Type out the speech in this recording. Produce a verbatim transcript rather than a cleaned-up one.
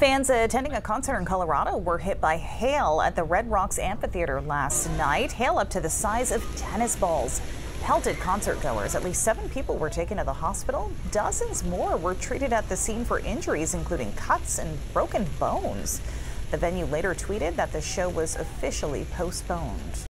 Fans attending a concert in Colorado were hit by hail at the Red Rocks Amphitheater last night. Hail up to the size of tennis balls pelted concertgoers. At least seven people were taken to the hospital. Dozens more were treated at the scene for injuries, including cuts and broken bones. The venue later tweeted that the show was officially postponed.